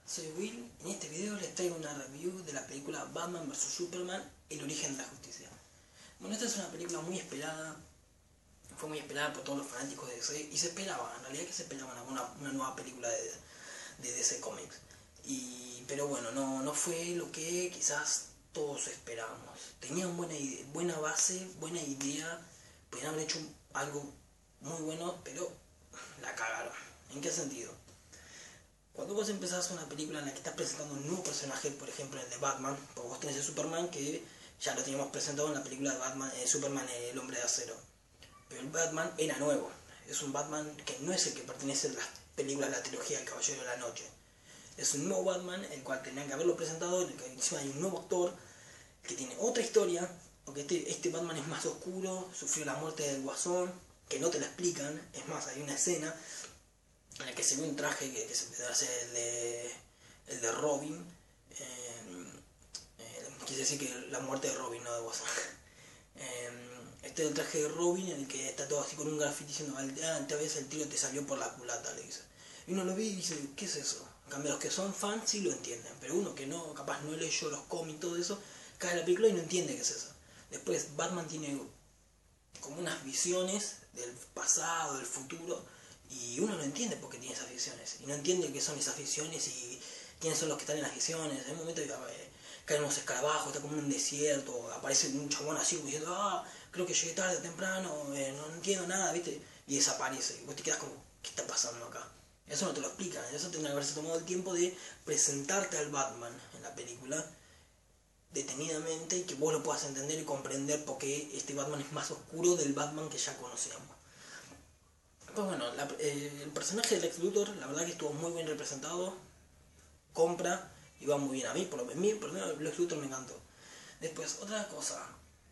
Soy Will, en este video les traigo una review de la película Batman vs Superman, El origen de la justicia. Bueno, esta es una película muy esperada, fue muy esperada por todos los fanáticos de DC y se esperaba, en realidad que se esperaban una nueva película de DC Comics. Pero bueno, no fue lo que quizás todos esperábamos. Tenían buena base, buena idea, podrían haber hecho algo muy bueno, pero la cagaron. ¿En qué sentido? Cuando vos empezás una película en la que estás presentando un nuevo personaje, por ejemplo el de Batman, porque vos tenés el Superman que ya lo teníamos presentado en la película de Batman, Superman el Hombre de Acero. Pero el Batman era nuevo, es un Batman que no es el que pertenece a las películas de la trilogía del Caballero de la Noche. Es un nuevo Batman, el cual tenían que haberlo presentado, en el que encima hay un nuevo actor que tiene otra historia, porque este Batman es más oscuro, sufrió la muerte del Guasón, que no te la explican, es más, hay una escena en el que se ve un traje que se puede hacer el de Robin, quise decir que la muerte de Robin, no de Guasón. Este es el traje de Robin en el que está todo así con un graffiti diciendo, esta vez el tiro te salió por la culata, le dice. Y uno lo ve y dice, ¿qué es eso? En cambio, los que son fans sí lo entienden, pero uno que no, capaz no leyó los cómics y todo eso, cae en la película y no entiende qué es eso. Después Batman tiene como unas visiones del pasado, del futuro, y uno no entiende por qué tiene esas visiones, y no entiende qué son esas visiones y quiénes son los que están en las visiones. En un momento caen unos escarabajos, está como en un desierto, aparece un chabón así diciendo, creo que llegué tarde, temprano, no entiendo nada, ¿viste? Y desaparece, y vos te quedas como, ¿qué está pasando acá? Eso no te lo explican, eso tendría que haberse tomado el tiempo de presentarte al Batman en la película detenidamente y que vos lo puedas entender y comprender por qué este Batman es más oscuro del Batman que ya conocíamos. Pues bueno, el personaje de Lex Luthor, la verdad que estuvo muy bien representado, compra y va muy bien. A mí, por lo menos, Lex Luthor me encantó. Después, otra cosa,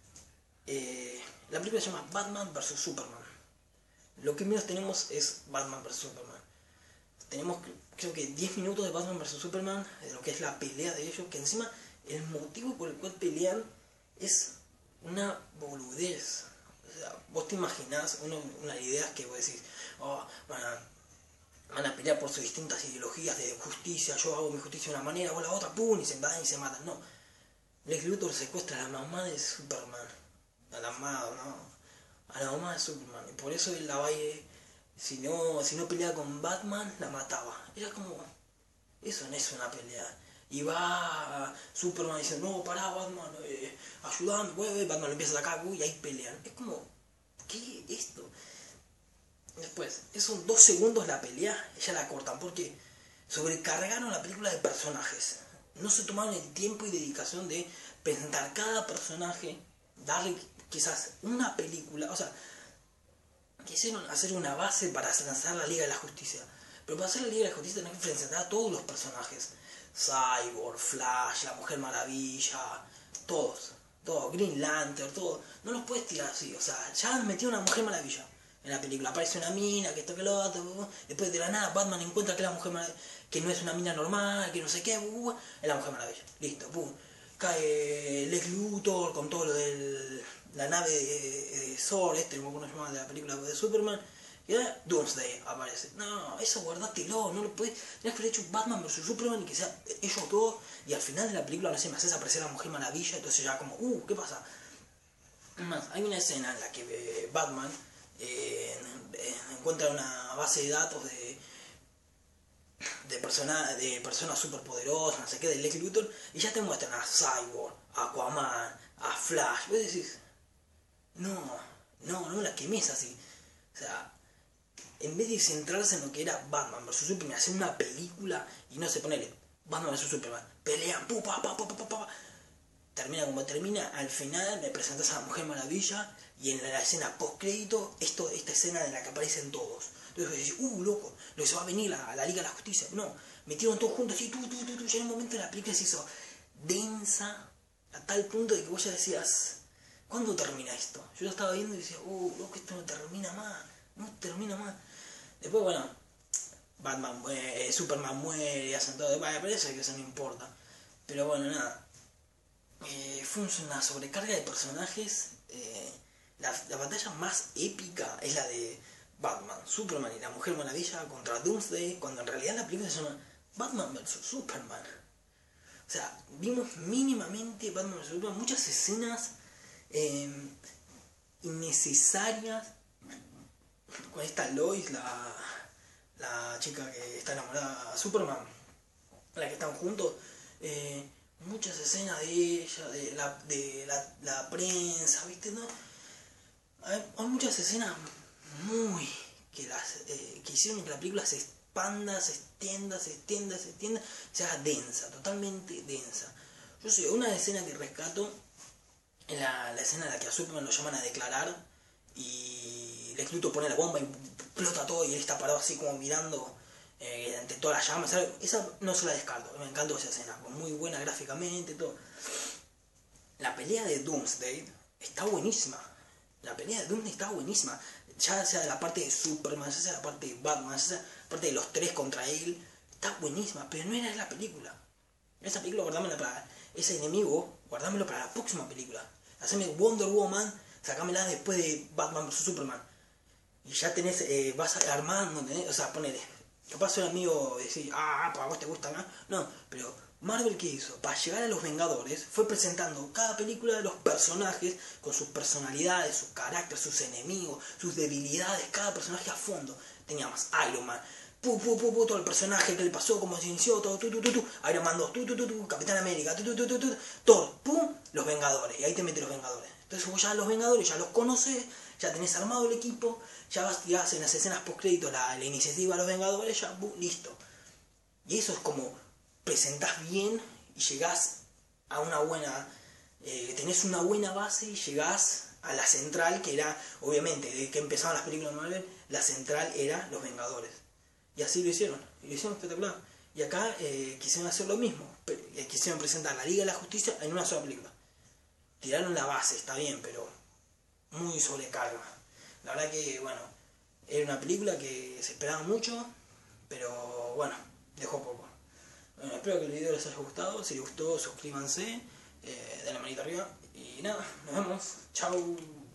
la película se llama Batman vs Superman. Lo que menos tenemos es Batman vs Superman. Tenemos, creo que 10 minutos de Batman vs Superman, de lo que es la pelea de ellos, que encima el motivo por el cual pelean es una boludez. O sea, vos te imaginás unas ideas que vos decís, van a pelear por sus distintas ideologías de justicia, yo hago mi justicia de una manera, vos la otra, pum, y se van y se matan. No, Lex Luthor secuestra a la mamá de Superman, a la mamá de Superman, y por eso él la va si no peleaba con Batman, la mataba. Era como, eso no es una pelea. Y va Superman y dice, no, pará Batman, ayudame, Batman lo empieza a sacar, y ahí pelean. Es como, ¿qué es esto? Después, esos 2 segundos la pelea, ya la cortan, porque sobrecargaron la película de personajes. No se tomaron el tiempo y dedicación de presentar cada personaje, darle quizás una película, o sea, quisieron hacer una base para lanzar la Liga de la Justicia. Pero para hacer la Liga de la Justicia tenés que presentar a todos los personajes. Cyborg, Flash, la Mujer Maravilla, todos, Green Lantern, todo. No los puedes tirar así, o sea, ya han metido una Mujer Maravilla en la película. Aparece una mina, que esto, que lo otro, después de la nada Batman encuentra que la Mujer Maravilla, que no es una mina normal, que no sé qué, es la Mujer Maravilla. Listo, pum. Cae Lex Luthor con todo lo de la nave de Thor, como uno llama de la película de Superman. Y ahora Doomsday aparece. No, eso guardátelo, no lo puedes. Tienes que haber hecho Batman vs Superman y que sea ellos dos. Y al final de la película, no sé, me haces aparecer a la Mujer Maravilla. Entonces ya como, ¿qué pasa? Además, hay una escena en la que Batman encuentra una base de datos de personas superpoderosas, no sé qué, de Lex Luthor. Y ya te muestran a Cyborg, a Aquaman, a Flash. Vos decís, no la quemes así. O sea, en vez de centrarse en lo que era Batman vs Superman, hacer una película y no se ponele Batman vs Superman, pelean, termina como termina, al final me presentas a la Mujer Maravilla y en la escena post crédito, esta escena de la que aparecen todos. Entonces decís, loco, lo que se va a venir a la Liga de la Justicia. No, metieron todos juntos así, ya en un momento la película se hizo densa a tal punto de que vos ya decías, ¿cuándo termina esto? Yo lo estaba viendo y decía, loco, esto no termina más. Después, bueno, Batman muere, Superman muere, hacen todo, parece que eso no importa. Pero bueno, nada. Fue una sobrecarga de personajes. La batalla más épica es la de Batman, Superman y la Mujer Maravilla contra Doomsday, cuando en realidad la película se llama Batman vs Superman. O sea, vimos mínimamente Batman vs Superman, muchas escenas innecesarias con esta Lois, la chica que está enamorada de Superman, la que están juntos. Muchas escenas de ella, de la prensa, ¿viste? ¿No? Hay muchas escenas muy que hicieron que la película se expanda, se extienda, sea densa, totalmente densa. Yo sé, una escena que rescato es la escena en la que a Superman lo llaman a declarar y Lex Luthor pone la bomba y explota todo y él está parado así como mirando ante todas las llamas. Esa no se la descarto, me encantó esa escena, muy buena gráficamente, todo. La pelea de Doomsday está buenísima. La pelea de Doomsday está buenísima. Ya sea de la parte de Superman, ya sea de la parte de Batman, ya sea de la parte de los tres contra él. Está buenísima, pero no era la película. Esa película guardámela para ese enemigo, guardámelo para la próxima película. Haceme Wonder Woman, sacámela después de Batman vs Superman. Y ya tenés, vas armando, ¿entendés? O sea, ponele. Capaz soy amigo de decir, para vos te gusta, ¿no? No, pero Marvel, ¿qué hizo? Para llegar a los Vengadores, fue presentando cada película de los personajes con sus personalidades, sus caracteres, sus enemigos, sus debilidades, cada personaje a fondo. Teníamos Iron Man, todo el personaje que le pasó, cómo se inició, todo, Iron Man 2, Capitán América, Thor, los Vengadores, y ahí te metes los Vengadores. Entonces vos ya los Vengadores ya los conoces, ya tenés armado el equipo, ya vas tirás en las escenas post-créditos la iniciativa de los Vengadores, ya, listo. Y eso es como presentás bien y llegás a una buena... tenés una buena base y llegás a la central, que era, obviamente, desde que empezaban las películas de Marvel, la central era los Vengadores. Y así lo hicieron espectacular. Y acá quisieron hacer lo mismo, quisieron presentar la Liga de la Justicia en una sola película. Tiraron la base, está bien, pero muy sobrecarga. La verdad que, bueno, era una película que se esperaba mucho, pero bueno, dejó poco. Bueno, espero que el video les haya gustado. Si les gustó, suscríbanse, den la manita arriba. Y nada, nos vemos. Chau.